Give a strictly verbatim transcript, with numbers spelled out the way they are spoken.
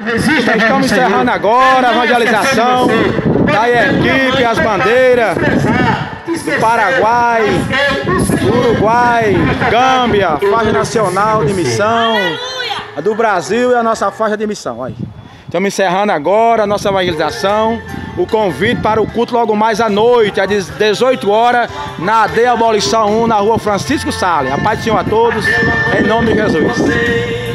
Estamos encerrando agora a evangelização da equipe, as bandeiras do Paraguai, do Uruguai, Gâmbia, faixa nacional de missão, a do Brasil e a nossa faixa de missão. Aí. Estamos encerrando agora a nossa evangelização. O convite para o culto logo mais à noite, às dezoito horas, na Aldeia Abolição um, na rua Francisco Salles. A paz do Senhor a todos, em nome de Jesus.